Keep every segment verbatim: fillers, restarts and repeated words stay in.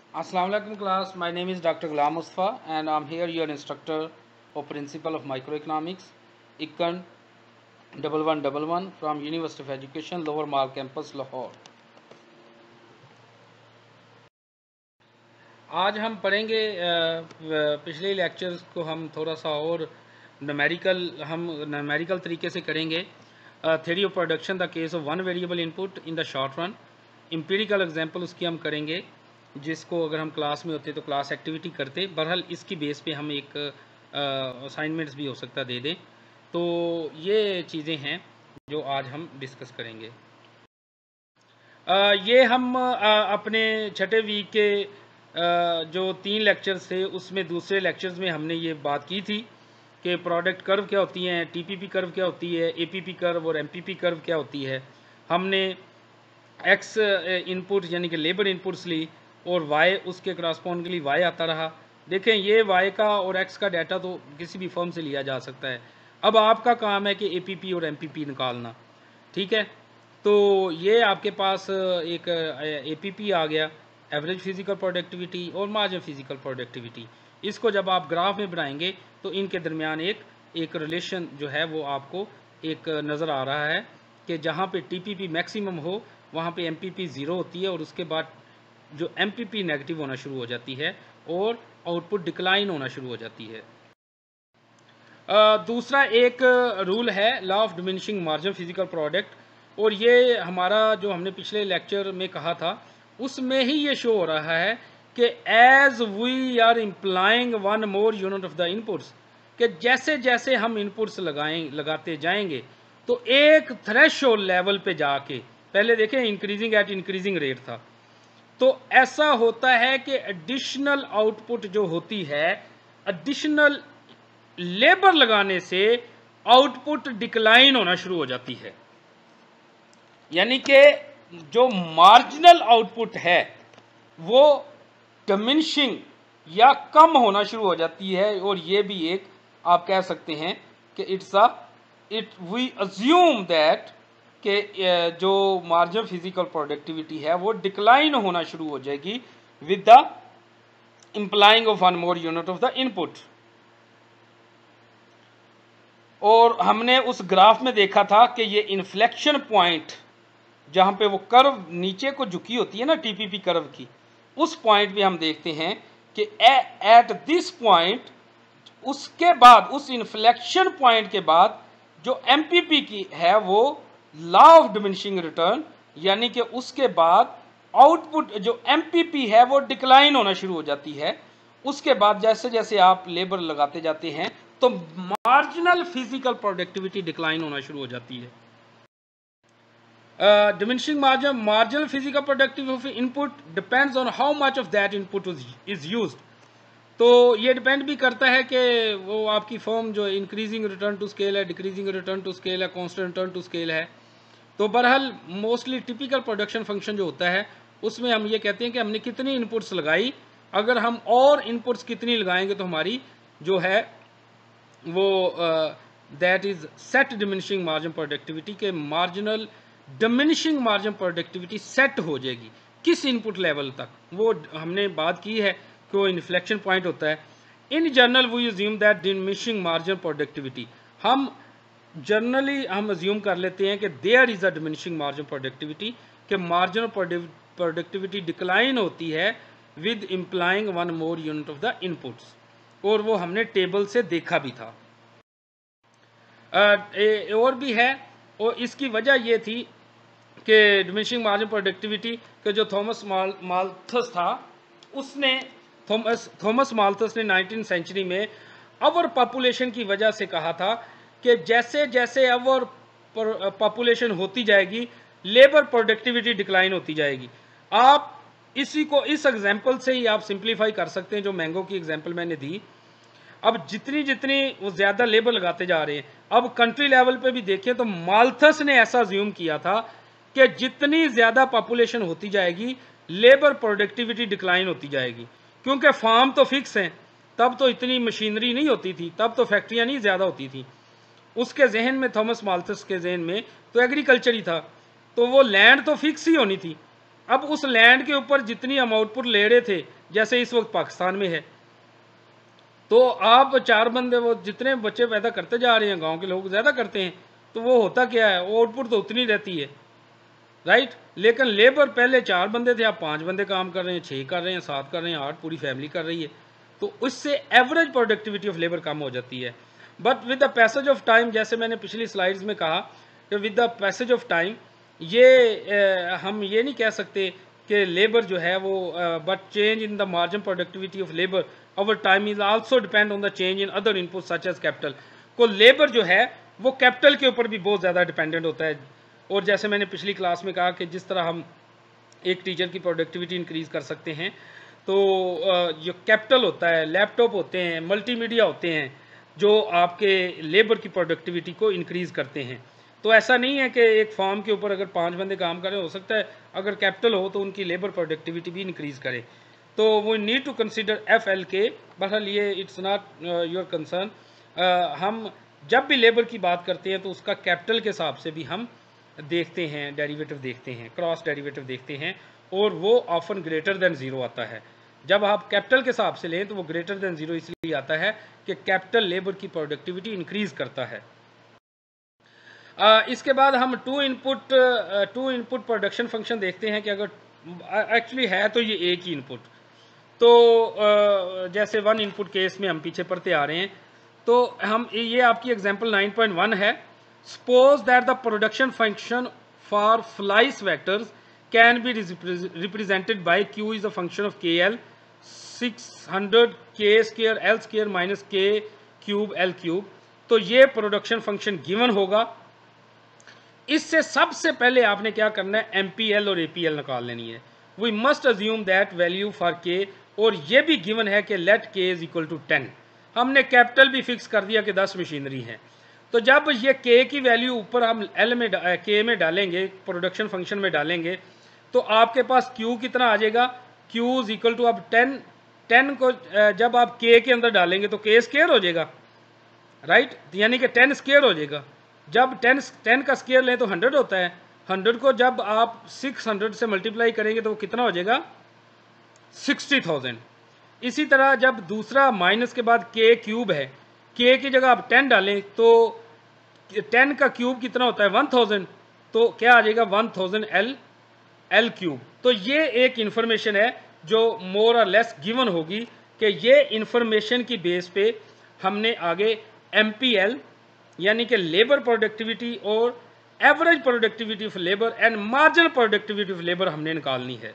Assalamu alaikum class. My name is Doctor Ghulam Mustafa and I'm here your instructor or principal of microeconomics, Econ one one one one from University of Education, Lower Mall Campus, Lahore. आज हम पढ़ेंगे पिछले lectures को हम थोड़ा सा और numerical हम न्यूमेरिकल तरीके से करेंगे. Theory of production the case of one variable input in the short run. Empirical example उसकी हम करेंगे जिसको अगर हम क्लास में होते तो क्लास एक्टिविटी करते. बहरहाल इसकी बेस पे हम एक असाइनमेंट्स भी हो सकता दे दें. तो ये चीज़ें हैं जो आज हम डिस्कस करेंगे. आ, ये हम आ, अपने छठे वीक के आ, जो तीन लेक्चर्स थे उसमें दूसरे लेक्चर्स में हमने ये बात की थी कि प्रोडक्ट कर्व क्या होती हैं, टीपीपी कर्व क्या होती है, एपीपी कर्व और एमपीपी कर्व क्या होती है. हमने एक्स इनपुट यानी कि लेबर इनपुट्स ली और वाई उसके करस्पॉन्डिंगली वाई आता रहा. देखें ये वाई का और एक्स का डाटा तो किसी भी फर्म से लिया जा सकता है. अब आपका काम है कि एपीपी और एमपीपी निकालना. ठीक है, तो ये आपके पास एक एपीपी आ गया, एवरेज फिजिकल प्रोडक्टिविटी और मार्जिन फिजिकल प्रोडक्टिविटी. इसको जब आप ग्राफ में बनाएंगे तो इनके दरमियान एक एक रिलेशन जो है वो आपको एक नज़र आ रहा है कि जहाँ पे टीपीपी मैक्सिमम हो वहाँ पे एमपीपी ज़ीरो होती है और उसके बाद जो एमपीपी नेगेटिव होना शुरू हो जाती है और आउटपुट डिक्लाइन होना शुरू हो जाती है. आ, दूसरा एक रूल है law of diminishing margin physical product, और ये हमारा जो हमने पिछले लेक्चर में कहा था उसमें ही ये शो हो रहा है कि as we are employing one more unit of the inputs, कि जैसे जैसे हम इनपुट्स लगाएं लगाते जाएंगे तो एक थ्रेशोल्ड लेवल पे जाके, पहले देखें इंक्रीजिंग एट इंक्रीजिंग रेट था, तो ऐसा होता है कि एडिशनल आउटपुट जो होती है एडिशनल लेबर लगाने से आउटपुट डिक्लाइन होना शुरू हो जाती है. यानी कि जो मार्जिनल आउटपुट है वो डिमिनिशिंग या कम होना शुरू हो जाती है. और ये भी एक आप कह सकते हैं कि it's a it we assume that कि जो मार्जिनल फिजिकल प्रोडक्टिविटी है वो डिक्लाइन होना शुरू हो जाएगी with the employing of one more unit of the input. और हमने उस ग्राफ में देखा था कि ये इन्फ्लेक्शन पॉइंट जहाँ पे वो कर्व नीचे को झुकी होती है ना टीपीपी कर्व की, उस पॉइंट पे हम देखते हैं कि एट दिस पॉइंट उसके बाद उस इन्फ्लेक्शन पॉइंट के बाद जो एमपीपी की है वो लॉ ऑफ डिमिनिशिंग रिटर्न, यानी कि उसके बाद आउटपुट जो एमपीपी है वो डिक्लाइन होना शुरू हो जाती है. उसके बाद जैसे जैसे आप लेबर लगाते जाते हैं तो मार्जिनल फिजिकल प्रोडक्टिविटी डिक्लाइन होना शुरू हो जाती है. Diminishing margin marginal physical productivity of input depends on how much of that input is used. तो ये डिपेंड भी करता है कि वो आपकी फर्म जो इंक्रीजिंग रिटर्न टू स्केल है, डिक्रीजिंग रिटर्न टू स्केल है, कांस्टेंट रिटर्न टू स्केल है. तो बहरहाल मोस्टली टिपिकल प्रोडक्शन फंक्शन जो होता है उसमें हम ये कहते हैं कि हमने कितनी इनपुट्स लगाई, अगर हम और इनपुट्स कितनी लगाएंगे तो हमारी जो है वो that is set diminishing margin productivity के marginal diminishing margin productivity set हो जाएगी किस इनपुट लेवल तक. वो हमने बात की है कि वो इन्फ्लेक्शन पॉइंट होता है. In general we assume that diminishing margin productivity, हम जनरली हम अज्यूम कर लेते हैं कि there is a diminishing margin productivity, कि मार्जिनल प्रोडक्टिविटी डिक्लाइन होती है with employing one more unit of the inputs, और वो हमने टेबल से देखा भी था. आ, और भी है, और इसकी वजह ये थी कि डिमिनिशिंग मार्जिन प्रोडक्टिविटी के जो थॉमस माल माल्थस था उसने थॉमस थॉमस माल्थस ने नाइनटीन सेंचुरी में अवर पॉपुलेशन की वजह से कहा था कि जैसे जैसे अवर पॉपुलेशन होती जाएगी लेबर प्रोडक्टिविटी डिक्लाइन होती जाएगी. आप इसी को इस एग्जांपल से ही आप सिंप्लीफाई कर सकते हैं जो मैंगो की एग्जांपल मैंने दी. अब जितनी जितनी वो ज़्यादा लेबर लगाते जा रहे हैं, अब कंट्री लेवल पे भी देखें तो माल्थस ने ऐसा ज्यूम किया था कि जितनी ज़्यादा पॉपुलेशन होती जाएगी लेबर प्रोडक्टिविटी डिक्लाइन होती जाएगी, क्योंकि फार्म तो फिक्स हैं, तब तो इतनी मशीनरी नहीं होती थी, तब तो फैक्ट्रियाँ नहीं ज़्यादा होती थी. उसके जहन में, थॉमस माल्थस के जहन में तो एग्रीकल्चर ही था, तो वो लैंड तो फिक्स ही होनी थी. अब उस लैंड के ऊपर जितनी हम आउटपुट ले रहे थे, जैसे इस वक्त पाकिस्तान में है, तो आप चार बंदे वो जितने बच्चे पैदा करते जा रहे हैं, गांव के लोग ज़्यादा करते हैं, तो वो होता क्या है, वो आउटपुट तो उतनी रहती है, राइट। लेकिन लेबर पहले चार बंदे थे, आप पाँच बंदे काम कर रहे हैं, छः कर रहे हैं, सात कर रहे हैं, आठ पूरी फैमिली कर रही है, तो उससे एवरेज प्रोडक्टिविटी ऑफ लेबर कम हो जाती है। But with the passage of time, जैसे मैंने पिछली स्लाइड्स में कहा कि with the passage of time, ये आ, हम ये नहीं कह सकते कि लेबर जो है वो, but change in the margin productivity of labour over time is also depend on the change in other input such as capital. को लेबर जो है वो कैपिटल के ऊपर भी बहुत ज़्यादा डिपेंडेंट होता है। और जैसे मैंने पिछली क्लास में कहा कि जिस तरह हम एक टीचर की प्रोडक्टिविटी इंक्रीज़ कर सकते हैं, तो जो कैपिटल होता है, लैपटॉप होते हैं, मल्टीमीडिया होते हैं, जो आपके लेबर की प्रोडक्टिविटी को इंक्रीज़ करते हैं। तो ऐसा नहीं है कि एक फार्म के ऊपर अगर पांच बंदे काम करें, हो सकता है अगर कैपिटल हो तो उनकी लेबर प्रोडक्टिविटी भी इंक्रीज़ करे। तो वो need to consider F L K. बहरहाल ये इट्स नॉट योर कंसर्न। हम जब भी लेबर की बात करते हैं तो उसका कैपिटल के हिसाब से भी हम देखते हैं, डेरिवेटिव देखते हैं, क्रॉस डेरिवेटिव देखते हैं, और वो ऑफन ग्रेटर देन ज़ीरो आता है। जब आप कैपिटल के हिसाब से लें तो वो ग्रेटर देन ज़ीरो इसलिए आता है कि कैपिटल लेबर की प्रोडक्टिविटी इंक्रीज़ करता है। uh, इसके बाद हम two input two input production function देखते हैं कि अगर एक्चुअली uh, है तो ये एक ही इनपुट, तो uh, जैसे वन इनपुट केस में हम पीछे पढ़ते आ रहे हैं, तो हम ये आपकी एग्जांपल नाइन पॉइंट वन है। Suppose that the production function for fly sweaters can be represented by Q is a function of K L six hundred K square L square minus K cube L cube. तो ये production function given होगा। इससे सबसे पहले आपने क्या करना है, एम पी एल और ए पी एल निकाल लेनी है। We must assume that value for K, और ये भी गिवन है कि let K is equal to ten. हमने कैपिटल भी फिक्स कर दिया कि दस मशीनरी है। तो जब ये के की वैल्यू ऊपर हम एल में के में डालेंगे, प्रोडक्शन फंक्शन में डालेंगे, तो आपके पास क्यू कितना आ जाएगा, क्यू इज इक्वल टू, अब टेन टेन को जब आप के के अंदर डालेंगे तो के स्क्वायर हो जाएगा, राइट, यानी कि टेन स्क्वायर हो जाएगा। जब टेन टेन का स्क्वायर लें तो हंड्रेड होता है। हंड्रेड को जब आप सिक्स हंड्रेड से मल्टीप्लाई करेंगे तो वो कितना हो जाएगा, सिक्सटी थाउजेंड। इसी तरह जब दूसरा माइनस के बाद के क्यूब है, के की जगह आप टेन डालें तो टेन का क्यूब कितना होता है, वन थाउजेंड, तो क्या आ जाएगा, one thousand L L cube. तो ये एक इंफॉर्मेशन है जो मोर और लेस गिवन होगी कि ये इंफॉर्मेशन की बेस पे हमने आगे एम पी एल यानी कि लेबर प्रोडक्टिविटी और average productivity of labour and marginal productivity of labour हमने निकालनी है।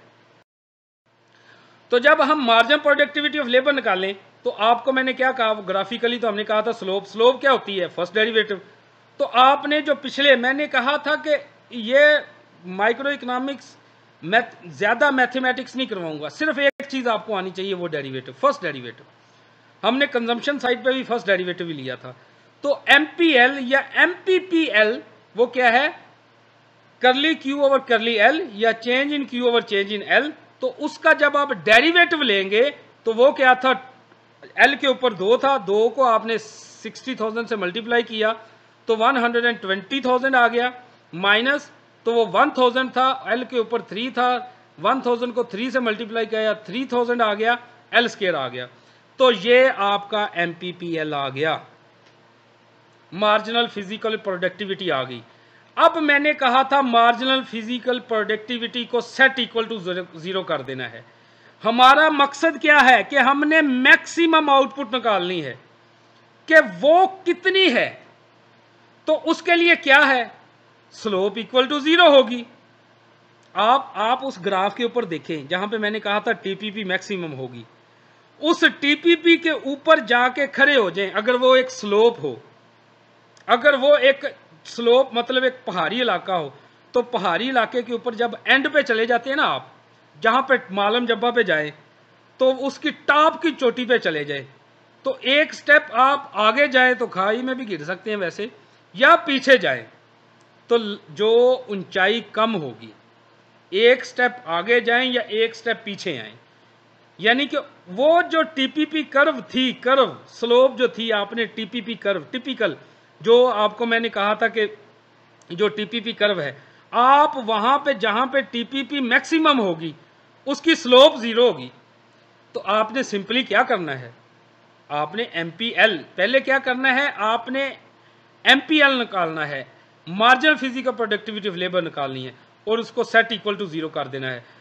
तो जब हम मार्जिनल प्रोडक्टिविटी ऑफ लेबर निकालें तो आपको मैंने क्या कहा, ग्राफिकली तो हमने कहा था स्लोप। स्लोप क्या होती है, फर्स्ट डेरिवेटिव। तो आपने जो पिछले मैंने कहा था कि ये माइक्रो इकोनॉमिक्स मैथ ज़्यादा मैथमेटिक्स नहीं करवाऊंगा, सिर्फ एक चीज़ आपको आनी चाहिए, वो डेरिवेटिव, फर्स्ट डेरिवेटिव। हमने कंजम्पशन साइड पे भी फर्स्ट डेरिवेटिव ही लिया था। तो एम पी एल या एम पी पी एल वो क्या है, curly Q over curly L या change in Q over change in L. तो उसका जब आप डेरिवेटिव लेंगे तो वो क्या था, एल के ऊपर दो था, दो को आपने सिक्सटी थाउजेंड से मल्टीप्लाई किया तो one hundred and twenty thousand आ गया, माइनस तो वो वन थाउजेंड था, एल के ऊपर थ्री था, वन थाउजेंड को थ्री से मल्टीप्लाई किया, थ्री थाउजेंड आ गया, एल स्क्वायर आ गया। तो ये आपका एम पी पी एल आ गया, मार्जिनल फिजिकल प्रोडक्टिविटी आ गई। अब मैंने कहा था मार्जिनल फिजिकल प्रोडक्टिविटी को सेट इक्वल टू जीरो कर देना है। हमारा मकसद क्या है कि हमने मैक्सिमम आउटपुट निकालनी है कि वो कितनी है। तो उसके लिए क्या है, स्लोप इक्वल टू जीरो होगी। आप आप उस ग्राफ के ऊपर देखें जहां पे मैंने कहा था टीपीपी मैक्सिमम होगी, उस टीपीपी के ऊपर जाके खड़े हो जाएं। अगर वो एक स्लोप हो, अगर वो एक स्लोप मतलब एक पहाड़ी इलाका हो, तो पहाड़ी इलाके के ऊपर जब एंड पे चले जाते हैं ना आप, जहां पे मालम जब्बा पे जाए, तो उसकी टॉप की चोटी पे चले जाए, तो एक स्टेप आप आगे जाए तो खाई में भी गिर सकते हैं वैसे, या पीछे जाए तो जो ऊंचाई कम होगी, एक स्टेप आगे जाएं या एक स्टेप पीछे आए, यानी कि वो जो टीपीपी कर्व थी, कर्व स्लोप जो थी, आपने टीपीपी कर्व टिपिकल जो आपको मैंने कहा था कि जो टीपीपी कर्व है, आप वहां पे जहां पे टीपीपी मैक्सिमम होगी उसकी स्लोप जीरो होगी। तो आपने सिंपली क्या करना है, आपने एमपीएल पहले क्या करना है, आपने एमपीएल निकालना है, marginal physical productivity of labour निकालनी है और उसको सेट इक्वल टू जीरो कर देना है।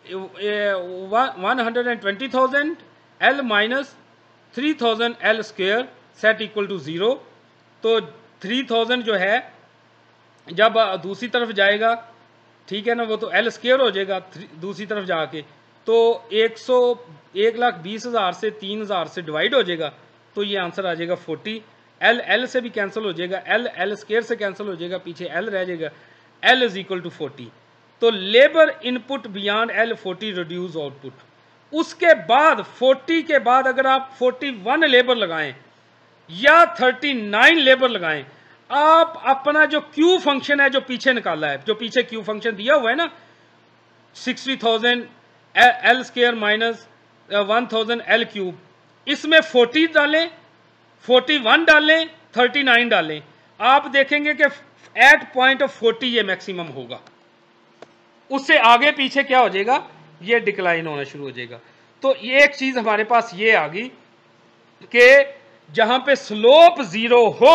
One hundred and twenty thousand L minus three thousand L square set equal to zero. तो थ्री थाउजेंड जो है जब दूसरी तरफ जाएगा, ठीक है ना, वो तो एल स्क्वेयर हो जाएगा दूसरी तरफ जाके, तो एक सौ एक लाख बीस हज़ार से तीन हज़ार से डिवाइड हो जाएगा, तो ये आंसर आ जाएगा फोर्टी। एल एल से भी कैंसिल हो जाएगा, एल एल स्क्वेयर से कैंसिल हो जाएगा, पीछे एल रह जाएगा, L is equal to forty. तो labour input beyond L forty reduce output. उसके बाद फोर्टी के बाद अगर आप फोर्टी वन लेबर लगाएं या थर्टी नाइन लेबर लगाएं, आप अपना जो क्यू फंक्शन है जो पीछे निकाला है, जो पीछे क्यू फंक्शन दिया हुआ है ना, sixty thousand L square minus one thousand L cube, इसमें फोर्टी डालें, फोर्टी वन डालें, थर्टी नाइन डालें, आप देखेंगे कि एट पॉइंट ऑफ फोर्टी ये मैक्सिमम होगा। उससे आगे पीछे क्या हो जाएगा, ये डिक्लाइन होना शुरू हो जाएगा। तो ये एक चीज हमारे पास ये आ गई कि जहां पे स्लोप जीरो हो,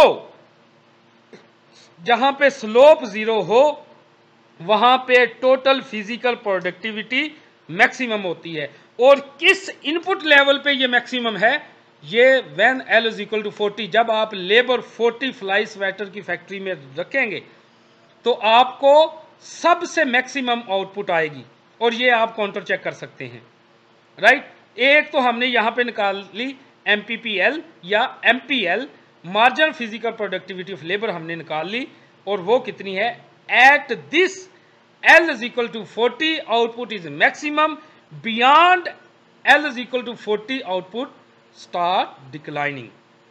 जहां पे स्लोप जीरो हो वहां पे टोटल फिजिकल प्रोडक्टिविटी मैक्सिमम होती है। और किस इनपुट लेवल पे ये मैक्सिमम है, ये when L is equal to forty, जब आप लेबर फोर्टी फ्लाई स्वेटर की फैक्ट्री में रखेंगे तो आपको सबसे मैक्सिमम आउटपुट आएगी। और ये आप काउंटर चेक कर सकते हैं, राइट। एक तो हमने यहां पे निकाल ली एमपीपीएल या MPL, marginal physical productivity of labour हमने निकाल ली, और वो कितनी है, at this L is equal to forty, output is maximum. Beyond L is equal to forty, output start declining.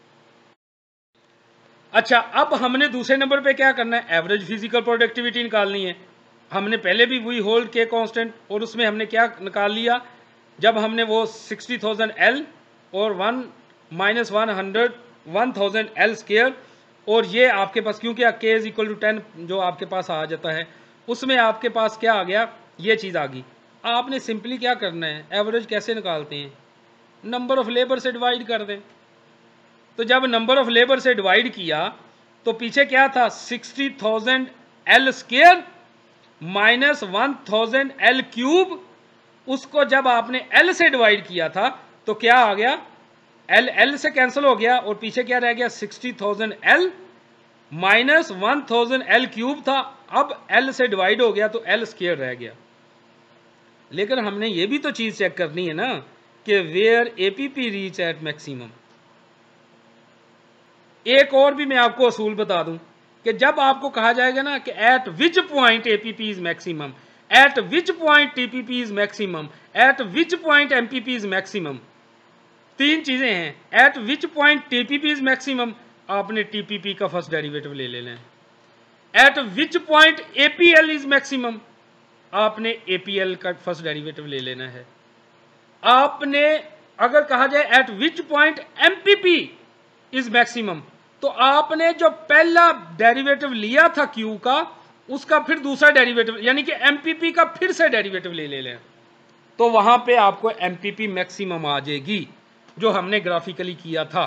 अच्छा, अब हमने दूसरे नंबर पे क्या करना है, एवरेज फिजिकल प्रोडक्टिविटी निकालनी है। हमने पहले भी वही होल्ड के कांस्टेंट, और उसमें हमने क्या निकाल लिया, जब हमने वो सिक्सटी थाउजेंड एल और one minus one hundred one thousand L square, और ये आपके पास क्योंकि के इज इक्वल टू टेन जो आपके पास आ जाता है, उसमें आपके पास क्या आ गया, ये चीज़ आ गई। आपने सिंपली क्या करना है, एवरेज कैसे निकालते हैं, नंबर ऑफ लेबर से डिवाइड कर दें। तो जब नंबर ऑफ लेबर से डिवाइड किया तो पीछे क्या था, sixty thousand L square minus one thousand L cube, उसको जब आपने एल से डिवाइड किया था तो क्या आ गया, एल एल से कैंसिल हो गया और पीछे क्या रह गया, sixty thousand L minus one thousand L cube था, अब L से डिवाइड हो गया तो L स्क्वायर रह गया। लेकिन हमने ये भी तो चीज चेक करनी है ना कि where APP reach at maximum. एक और भी मैं आपको असूल बता दूं कि जब आपको कहा जाएगा ना कि at which point APP is maximum, at which point TPP is maximum, at which point MPP is maximum, तीन चीजें हैं। At which point TPP is maximum, आपने टीपीपी का फर्स्ट डेरिवेटिव ले लेना है। At which point APL is maximum, आपने APL का फर्स्ट डेरिवेटिव ले लेना है। आपने अगर कहा जाए at which point MPP is maximum, तो आपने जो पहला डेरिवेटिव लिया था क्यू का, उसका फिर दूसरा डेरिवेटिव यानी कि एमपीपी का फिर से डेरिवेटिव ले ले लें, तो वहां पे आपको एमपीपी मैक्सिमम आ जाएगी जो हमने ग्राफिकली किया था,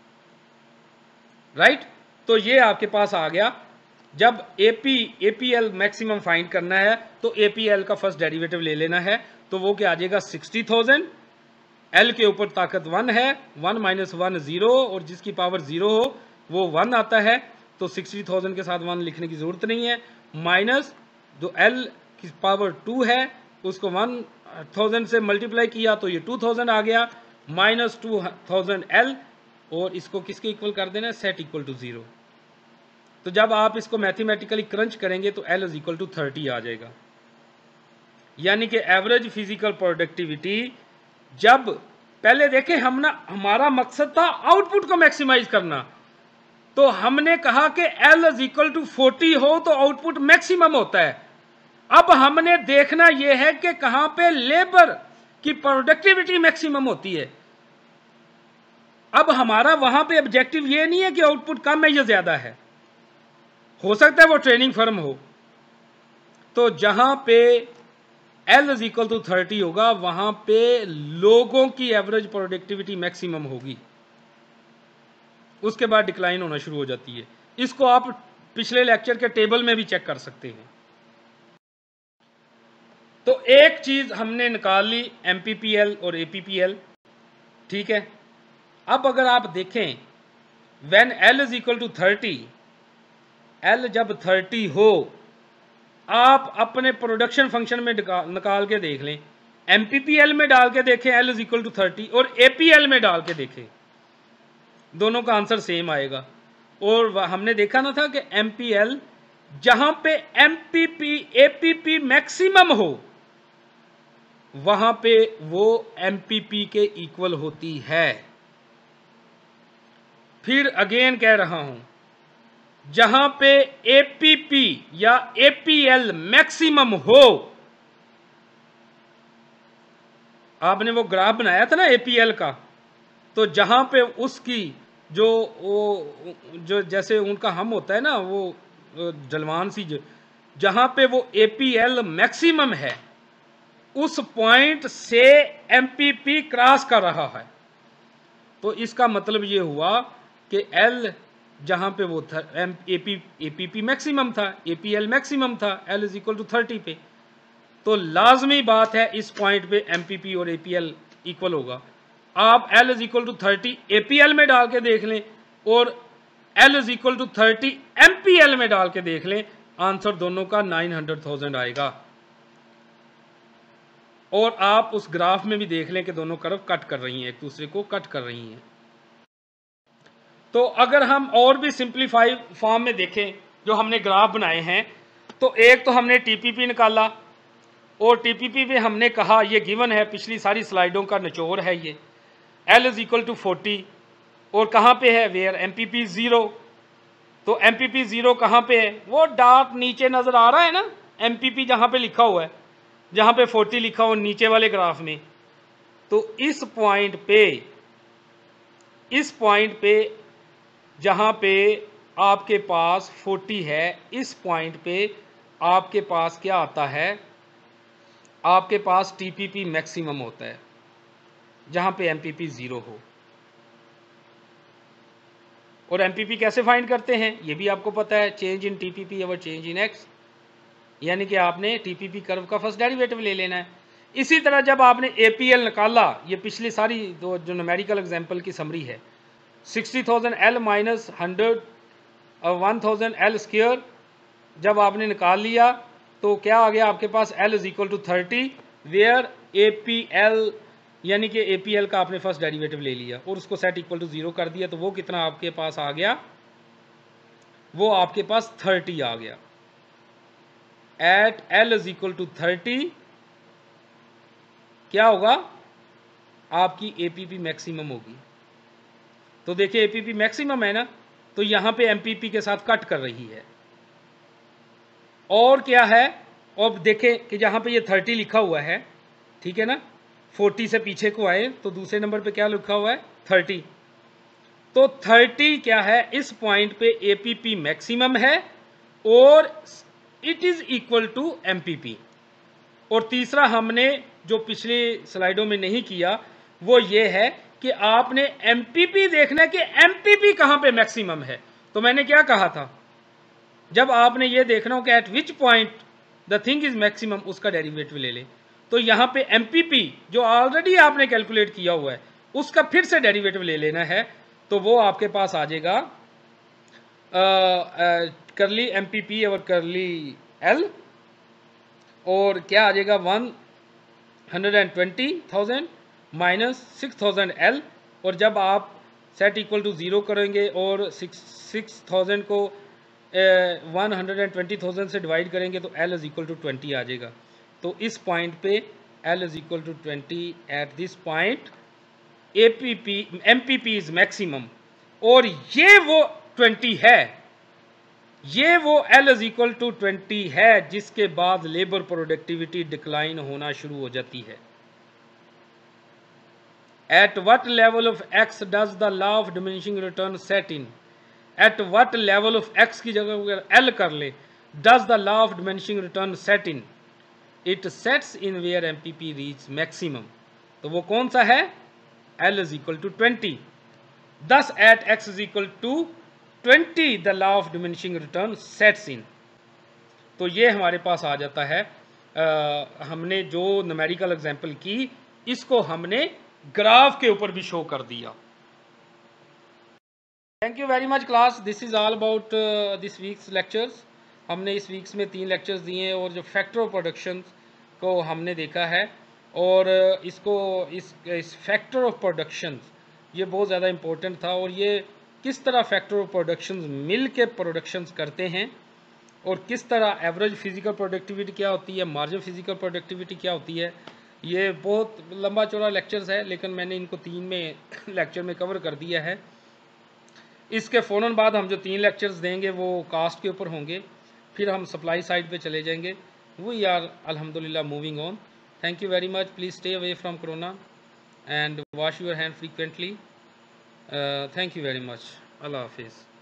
राइट। तो ये आपके पास आ गया। जब एपी एपीएल मैक्सिमम फाइंड करना है तो एपीएल का फर्स्ट डेरिवेटिव ले लेना है, तो वो क्या आ जाएगा, सिक्सटी थाउजेंड, एल के ऊपर ताकत वन है, वन माइनस वन जीरो, और जिसकी पावर जीरो हो वो वन आता है, तो सिक्सटी थाउजेंड के साथ वन लिखने की जरूरत नहीं है, माइनस जो एल की पावर टू है उसको वन थाउजेंड से मल्टीप्लाई किया तो ये टू थाउजेंड आ गया, माइनस टू थाउजेंड एल, और इसको किसके इक्वल कर देना है, सेट इक्वल टू जीरो। तो जब आप इसको मैथमेटिकली क्रंच करेंगे तो L is equal to thirty आ जाएगा। यानी कि एवरेज फिजिकल प्रोडक्टिविटी, जब पहले देखें हम ना, हमारा मकसद था आउटपुट को मैक्सिमाइज करना, तो हमने कहा कि L is equal to forty हो तो आउटपुट मैक्सिमम होता है। अब हमने देखना यह है कि कहां पे लेबर की प्रोडक्टिविटी मैक्सिमम होती है। अब हमारा वहां पे ऑब्जेक्टिव ये नहीं है कि आउटपुट कम है या ज्यादा है, हो सकता है वो ट्रेनिंग फर्म हो, तो जहां पे L is equal to thirty होगा वहां पे लोगों की एवरेज प्रोडक्टिविटी मैक्सिमम होगी, उसके बाद डिक्लाइन होना शुरू हो जाती है। इसको आप पिछले लेक्चर के टेबल में भी चेक कर सकते हैं। तो एक चीज हमने निकाल ली एमपीपीएल और एपीपीएल, ठीक है। अब अगर आप देखें when L is equal to thirty, L जब थर्टी हो, आप अपने प्रोडक्शन फंक्शन में निकाल के देख लें, एमपीपीएल में डाल के देखें L is equal to thirty और एपीएल में डाल के देखें, दोनों का आंसर सेम आएगा। और हमने देखा ना था कि एमपीएल जहां पे एमपीपी एपीपी मैक्सिमम हो वहां पे वो एमपीपी के इक्वल होती है। फिर अगेन कह रहा हूं, जहां पे एपीपी या एपीएल मैक्सिमम हो, आपने वो ग्राफ बनाया था ना एपीएल का, तो जहां पे उसकी जो वो जो जैसे उनका हम होता है ना वो जलवान सी, जहां पे वो एपीएल मैक्सिमम है उस पॉइंट से एमपीपी क्रॉस कर रहा है, तो इसका मतलब ये हुआ कि L जहां पे वो था एपी एपीपी मैक्सिमम था, एपीएल मैक्सिमम था, L is equal to thirty पे, तो लाजमी बात है इस पॉइंट पे एमपीपी और एपीएल इक्वल होगा। आप L is equal to thirty APL में डाल के देख लें और L is equal to thirty MPL में डाल के देख लें, आंसर दोनों का नाइन हंड्रेड थाउजेंड आएगा। और आप उस ग्राफ में भी देख लें कि दोनों कर्व कट कर रही हैं, एक दूसरे को कट कर रही हैं। तो अगर हम और भी सिंप्लीफाई फॉर्म में देखें जो हमने ग्राफ बनाए हैं, तो एक तो हमने टीपीपी निकाला और टीपीपी में हमने कहा ये गिवन है, पिछली सारी स्लाइडों का निचोड़ है ये, L is equal to forty और कहाँ पे है, वेयर एमपीपी जीरो। तो एमपीपी जीरो कहाँ पे है, वो डार्क नीचे नजर आ रहा है ना, एमपीपी जहाँ पे लिखा हुआ है, जहाँ पे फोर्टी लिखा हुआ नीचे वाले ग्राफ में। तो इस पॉइंट पे इस पॉइंट पे जहाँ पे आपके पास फोर्टी है, इस पॉइंट पे आपके पास क्या आता है, आपके पास टीपीपी मैक्सिमम होता है जहाँ पे एमपीपी जीरो हो। और एमपीपी कैसे फाइंड करते हैं ये भी आपको पता है, change in TPP over change in X, यानी कि आपने टीपीपी कर्व का फर्स्ट डेरिवेटिव ले लेना है। इसी तरह जब आपने एपीएल निकाला, ये पिछली सारी दो जो न्यूमेरिकल एग्जांपल की समरी है, sixty thousand L minus hundred one thousand L square जब आपने निकाल लिया तो क्या आ गया आपके पास, L is equal to thirty where A P L, यानी कि ए पी एल का आपने फर्स्ट डेरिवेटिव ले लिया और उसको सेट इक्वल टू जीरो कर दिया, तो वो कितना आपके पास आ गया, वो आपके पास थर्टी आ गया। At L is equal to thirty क्या होगा, आपकी एपीपी मैक्सिमम होगी। तो देखिए एपीपी मैक्सिमम है ना, तो यहां पे एमपीपी के साथ कट कर रही है। और क्या है, और देखें कि जहां पे ये थर्टी लिखा हुआ है, ठीक है ना, फोर्टी से पीछे को आए तो दूसरे नंबर पे क्या लिखा हुआ है, थर्टी। तो थर्टी क्या है, इस पॉइंट पे एपीपी मैक्सिमम है और it is equal to MPP. और तीसरा हमने जो पिछली स्लाइडों में नहीं किया वो ये है कि आपने एमपीपी देखना है कि एमपीपी कहां पे मैक्सिमम है। तो मैंने क्या कहा था, जब आपने ये देखना हो कि at which point the thing is maximum, उसका डेरिवेटिव ले लें। तो यहां पे एमपीपी जो ऑलरेडी आपने कैलकुलेट किया हुआ है उसका फिर से डेरिवेटिव ले लेना है, तो वो आपके पास आ जाएगा करली एमपीपी और करली एल, और क्या आ जाएगा, one hundred and twenty thousand minus six thousand L, और जब आप सेट इक्वल टू ज़ीरो करेंगे और सिक्स सिक्स थाउजेंड को one hundred and twenty thousand से डिवाइड करेंगे तो L is equal to twenty आ जाएगा। तो इस पॉइंट पे L is equal to twenty, at this point APP MPP is maximum, और ये वो ट्वेंटी है, ये वो L is equal to twenty है जिसके बाद लेबर प्रोडक्टिविटी डिक्लाइन होना शुरू हो जाती है। At what level of x does the law of diminishing return set in, at what level of x की जगह अगर L कर ले does the law of diminishing return set in? It sets in where M P P reach maximum. तो वो कौन सा है? L is equal to twenty. Thus at x is equal to twenty the law of diminishing return sets in. तो ये हमारे पास आ जाता है। आ, हमने जो न्यूमेरिकल एग्जांपल की, इसको हमने ग्राफ के ऊपर भी शो कर दिया। Thank you very much class, this is all about this week's lectures. हमने इस वीक्स में तीन लेक्चर्स दिए हैं और जो फैक्टर ऑफ प्रोडक्शन को हमने देखा है, और इसको इस इस फैक्टर ऑफ प्रोडक्शन ये बहुत ज़्यादा इम्पोर्टेंट था, और ये किस तरह फैक्टर ऑफ प्रोडक्शन मिल के प्रोडक्शंस करते हैं, और किस तरह एवरेज फिजिकल प्रोडक्टिविटी क्या होती है, मार्जिन फिजिकल प्रोडक्टिविटी क्या होती है। ये बहुत लंबा चौड़ा लेक्चर्स है, लेकिन मैंने इनको तीन में लेक्चर में कवर कर दिया है। इसके फ़ौरन बाद हम जो तीन लेक्चर्स देंगे वो कास्ट के ऊपर होंगे, फिर हम सप्लाई साइड पे चले जाएंगे। वी आर अल्हम्दुलिल्लाह moving on. Thank you very much. Please stay away from corona and wash your hand frequently. Thank you very much. अल्लाह हाफिज़।